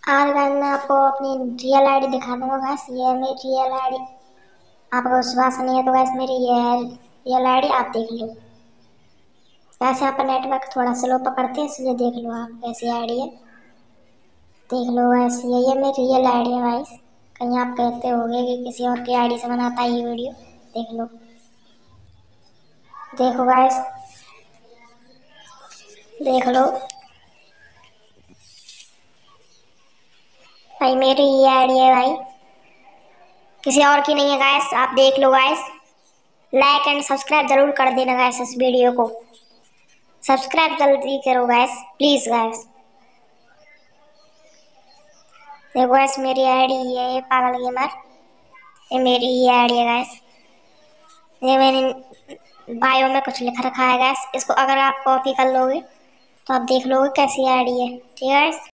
आज गाइस मैं आपको अपनी रियल आईडी दिखा दूंगा गाइस। ये है मेरी रियल आईडी। आपको विश्वास नहीं है तो गाइस मेरी ये है रियल आईडी, आप देख लो। गाइस यहाँ पर नेटवर्क थोड़ा स्लो पकड़ते हैं, इसलिए देख लो आप कैसी आईडी है। देख लो गाइस, यही है मेरी रियल आईडी है गाइस। कहीं आप कहते होगे कि किसी और की आईडी से बनाता है ये वीडियो, देख लो। देखो गाइस, देख लो भाई, मेरी ये आईडी है भाई, किसी और की नहीं है गाइस। आप देख लो गाइस, लाइक एंड सब्सक्राइब जरूर कर देना गाइस। इस वीडियो को सब्सक्राइब जल्दी करो गाइस, प्लीज गाइस। देखो गाइस, मेरी आईडी ये है पागल गेमर। ये मेरी ये आईडी है गाइस। ये मैंने बायो में कुछ लिख रखा है गाइस। इसको अगर आप कॉपी कर लोगे तो आप देख लोगे कैसी आईडी है, ठीक है गाइस।